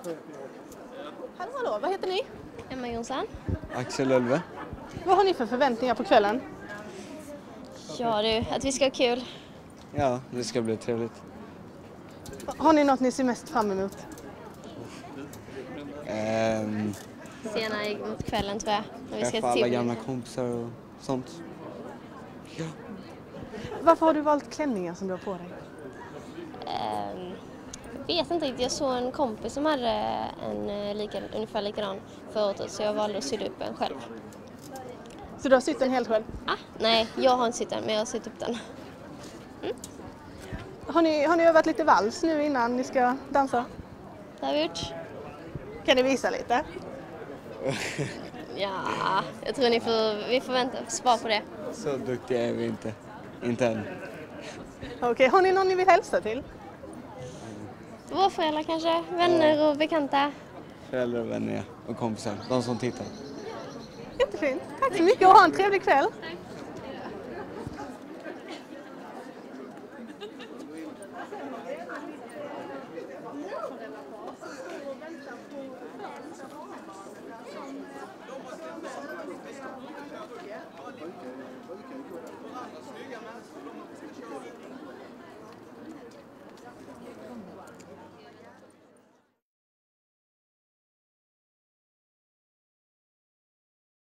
Hallå, vad heter ni? Emma Jonsson. Axel Ölve. Vad har ni för förväntningar på kvällen? Ja du, att vi ska ha kul. Ja, det ska bli trevligt. Har ni något ni ser mest fram emot? Senare mot kvällen tror jag. När vi ska Träffa till alla gamla kompisar och sånt. Ja. Varför har du valt klänningar som du har på dig? Jag vet inte riktigt. Jag såg en kompis som hade en ungefär likadan förut så jag valde att sy upp en själv. Så du har sytt den helt själv? Nej, jag har inte sytt den men jag har sytt upp den. Har ni övat lite vals nu innan ni ska dansa? Det har vi gjort. Kan ni visa lite? Ja, jag tror vi får vänta på svar på det. Så duktiga är vi inte. Inte än. Okej, har ni någon ni vill hälsa till? Våra föräldrar kanske, vänner och bekanta. Föräldrar och vänner och kompisar. De som tittar. Jättefint. Tack så mycket och ha en trevlig kväll.